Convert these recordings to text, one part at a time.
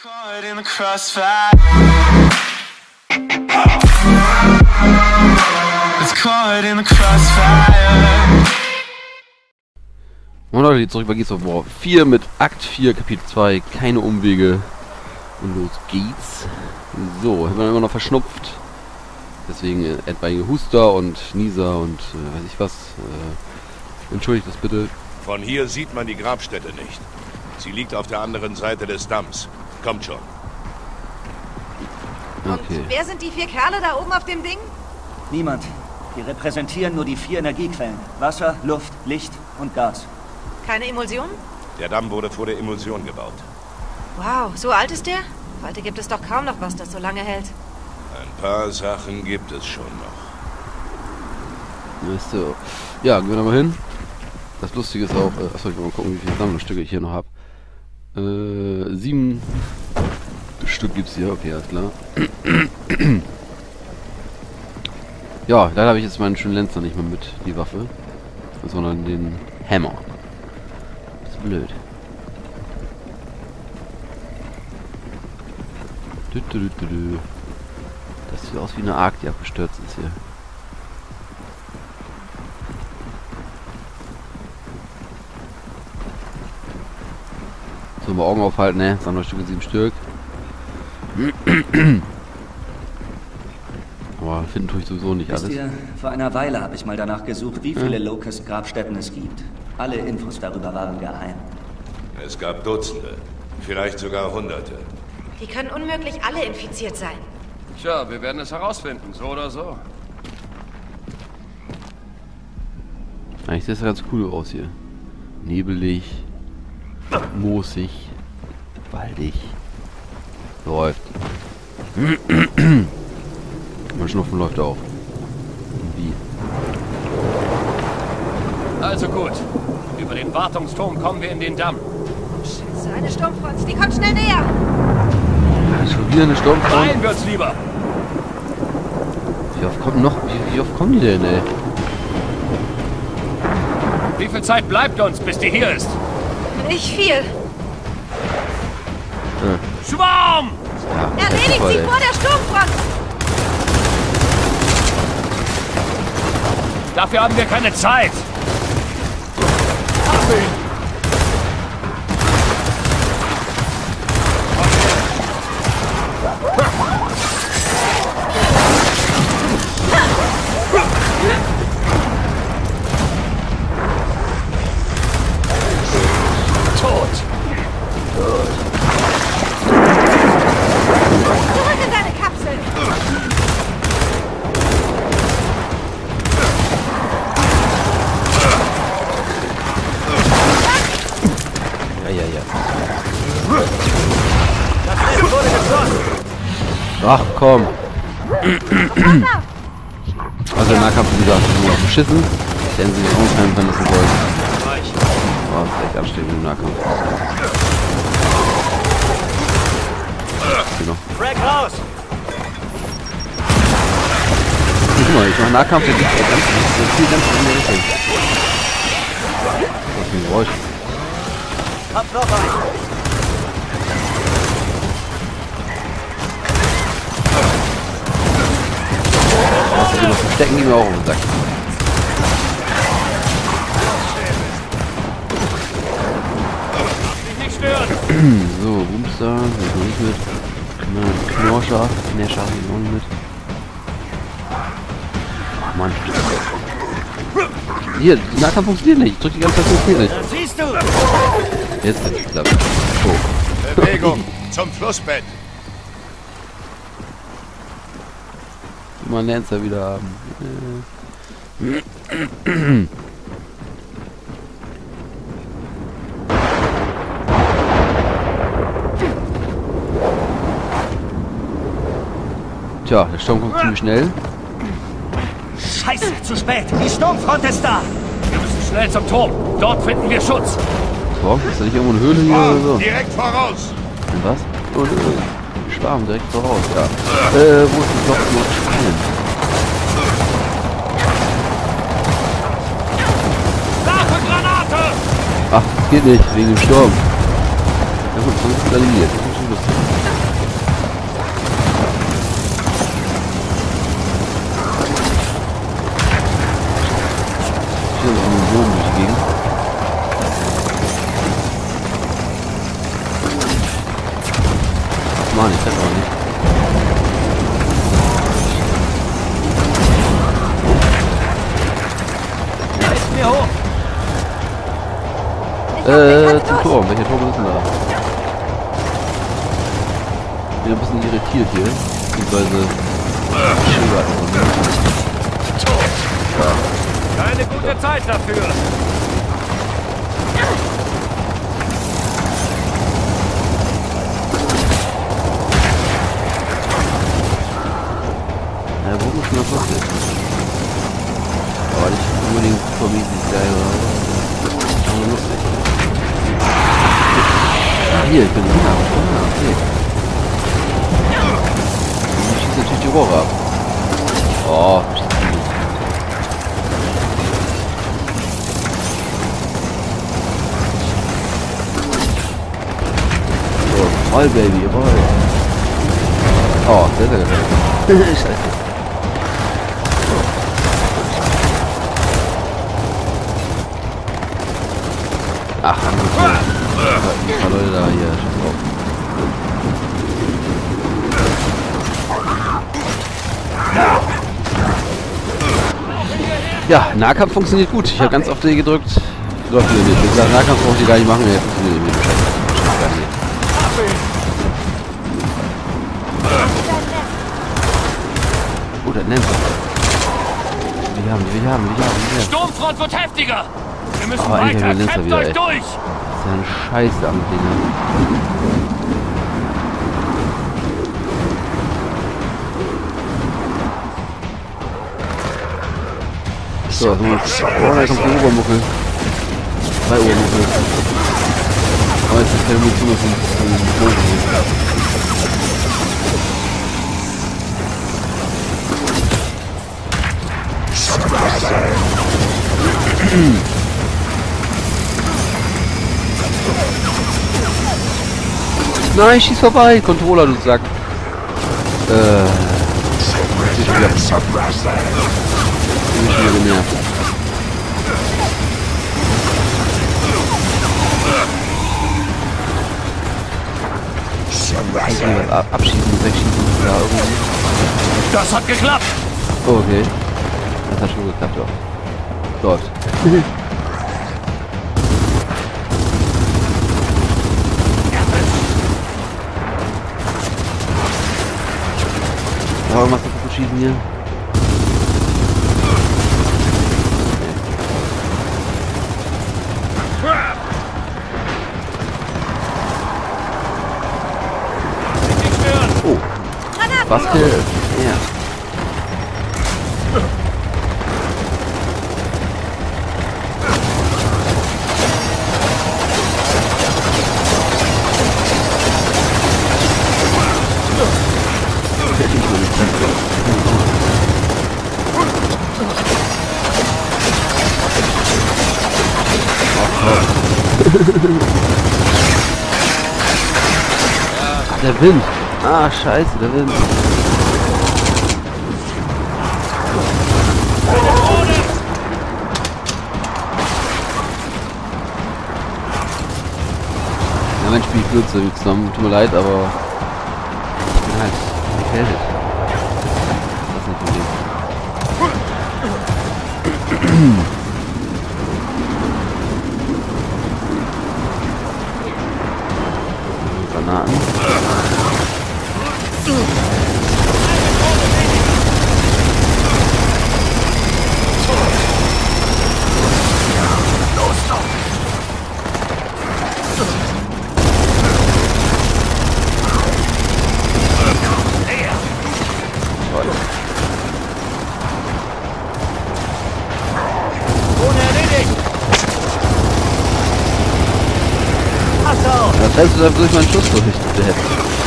Caught in the crossfire. It's caught in the crossfire. Und Leute, zurück bei Gears of War 4 mit Akt 4, Kapitel 2, keine Umwege. Und los geht's. So, ich bin immer noch verschnupft. Deswegen etwaige Huster und Nieser und weiß ich was. Entschuldigt das bitte. Von hier sieht man die Grabstätte nicht. Sie liegt auf der anderen Seite des Damms. Kommt schon. Okay. Und wer sind die 4 Kerle da oben auf dem Ding? Niemand. Die repräsentieren nur die 4 Energiequellen. Wasser, Luft, Licht und Gas. Keine Emulsion? Der Damm wurde vor der Emulsion gebaut. Wow, so alt ist der? Heute gibt es doch kaum noch was, das so lange hält. Ein paar Sachen gibt es schon noch. So. Ja, gehen wir mal hin. Das Lustige ist auch, achso, ich will mal gucken, wie viele Sammlungsstücke ich hier noch habe. 7 Stück gibt's hier, okay, alles klar. Ja, leider habe ich jetzt meinen schönen Lancer nicht mehr mit, die Waffe. Sondern den Hammer. Das ist blöd. Das sieht aus wie eine Ark, die abgestürzt ist hier. So, mal Augen aufhalten, ne? Sammlerstücke 7 Stück. Aber finden tue ich sowieso nicht alles. Wisst ihr, vor einer Weile habe ich mal danach gesucht, wie viele Locust-Grabstätten es gibt. Alle Infos darüber waren geheim. Es gab Dutzende, vielleicht sogar Hunderte. Die können unmöglich alle infiziert sein. Tja, wir werden es herausfinden, so oder so. Eigentlich sieht das ganz cool aus hier. Nebelig, moosig, waldig. Läuft. Mein Schnupfen läuft auch. Wie? Also gut. Über den Wartungsturm kommen wir in den Damm. Scheiße, eine Sturmfront, die kommt schnell näher. Schon wieder eine Sturmfront. Rein wird's lieber. Wie oft kommen noch? Wie oft kommen die denn, ey? Wie viel Zeit bleibt uns, bis die hier ist? Nicht viel. Schwarm! Ja, Erledigt voll, sie ey. vor der Sturmfront. Dafür haben wir keine Zeit. Hab ihn! Zurück in seine Kapsel. Ja. Ach komm. Also der Nahkampf, wie gesagt, ist nur beschissen. Ich hätte sie nicht umtreiben können, dass sie wollen. War vielleicht anstrengend im Nahkampf. Genau. Frag raus! Guck mal, ich mache Nahkampf, der geht ganz in die Richtung. Was für ein Geräusch. Hab noch einen! Was wir noch verstecken, die mir auch auf den Sack. Nicht stören! So, Boomstar, das noch nicht mit. Knorscher, Knescher, noch nicht mit. Ach Mann. Hier, die Nahkampf funktioniert nicht. Ich drück die ganze Zeit, funktioniert nicht. Das siehst du! Jetzt hat es geklappt. Oh. Bewegung zum Flussbett. Mal einen Lancer wieder haben. Tja, der Sturm kommt ziemlich schnell. Scheiße, zu spät! Die Sturmfront ist da! Wir müssen schnell zum Turm. Dort finden wir Schutz. So, ist da nicht irgendwo eine Höhle hier oder so? Direkt voraus. Und was? Oh, Schwarm direkt voraus, ja. Wo ist das Loch nur Fallen? Granate! Ach, geht nicht, wegen dem Sturm. Ja gut, sonst ist eliminiert. Das ist schon lustig. Hier ist ein Bogen durch die Gegend. Mann, ich treffe aber nicht. Mir hoch! Zum Turm. Welcher Turm ist denn da? Ich bin ein bisschen irritiert hier. Beziehungsweise... Keine gute Zeit dafür! Ja, wo muss man das lustig? Aber nicht unbedingt supermäßig geil, oder? Aber lustig. Ah, hier, ich bin da. Ah, okay. Ich schieße natürlich die Rohre ab. Oh, so, roll, Baby, roll. Oh, sehr gefällig. Scheiße. Ach, ein paar Leute da hier. Scheiß drauf. Ja, Nahkampf funktioniert gut. Ich habe ganz oft D gedrückt. Läuft wieder nicht. Wie gesagt, Nahkampf brauche ich gar nicht machen. Ja, funktioniert nicht. Oh, der Lenzer. Wir haben. Sturmfront wird heftiger! Wir müssen Oh, endlich weiter! der Lenzer Kämpft wieder, euch ey. durch! Das ist ja eine Scheiße am Ding. So, oh, da kommt der Obermuckel. 2 Obermuckel. Aber jetzt ist keine Munition auf dem Bogen. Nein, schieß vorbei! Controller, du Sack. Ich bin wieder genervt. Abschießen, wegschießen, da irgendwie. Das hat geklappt! Oh, okay. Das hat schon geklappt, doch. Läuft. Ja, irgendwas kaputt schießen hier. Oh. Was für... Ja. Der Wind. Ah, scheiße, der Wind. Ja, mein Spiel kürzer wie zusammen. Tut mir leid, aber ich bin halt erkältet. Das ist ein Problem. Granaten. Da fällst du da durch meinen Schuss durch, der Head.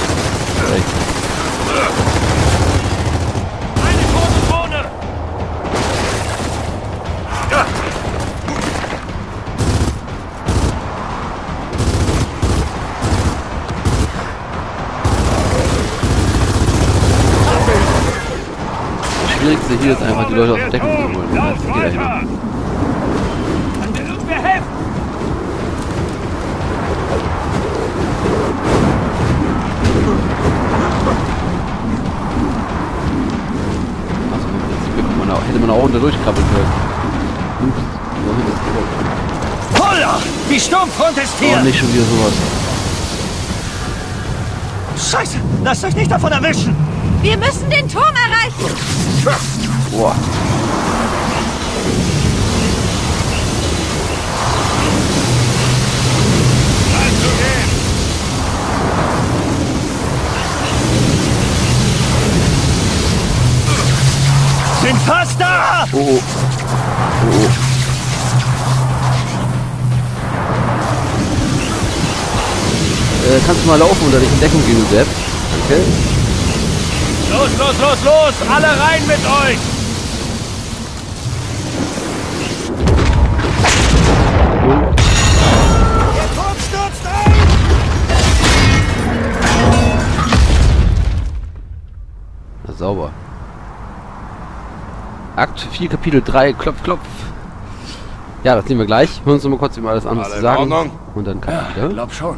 Eine große Drohne! Ja. Schwierigste hier ist einfach, die Leute aus der Deckung zu holen. Das geht ja nicht. Kann mir irgendwer helfen? Also im Prinzip hätte man auch unter durchkrabbeln können. Ups, wohin ist die Bock? Holla! Die Sturmfront ist hier! Oh, nicht schon wieder sowas. Scheiße! Lasst euch nicht davon erwischen! Wir müssen den Turm erreichen! Boah. Sind fast da! Oh, oh. Oh, oh. Kannst du mal laufen und da nicht in Deckung gehen, Sepp? Danke. Los, los, los, los! Alle rein mit euch! Der Turm stürzt ein! Na, sauber. Akt 4, Kapitel 3, Klopf, Klopf. Ja, das sehen wir gleich. Hören uns noch mal kurz über alles andere Alle zu in sagen. Ordnung? Und dann kann ich wieder. Glaub schon.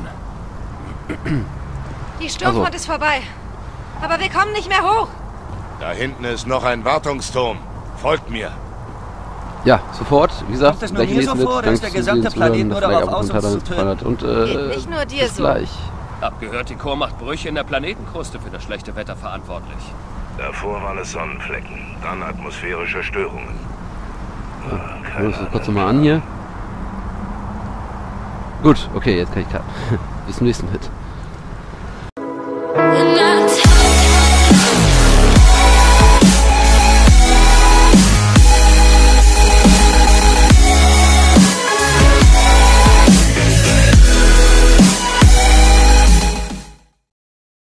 Die Sturmfront ist vorbei. Aber wir kommen nicht mehr hoch. Da hinten ist noch ein Wartungsturm. Folgt mir. Ja, sofort. Wie gesagt, Kommt es nur gleich mir so lesen vor, wird. dass der gesamte Planet nur darauf aus, uns zu töten? Und Geht nicht nur dir bis so. gleich. Hab gehört, die Chor macht Brüche in der Planetenkruste für das schlechte Wetter verantwortlich. Davor waren es Sonnenflecken, dann atmosphärische Störungen. Hören wir uns das kurz nochmal an hier. Gut, okay, jetzt kann ich cutten. Bis zum nächsten Hit.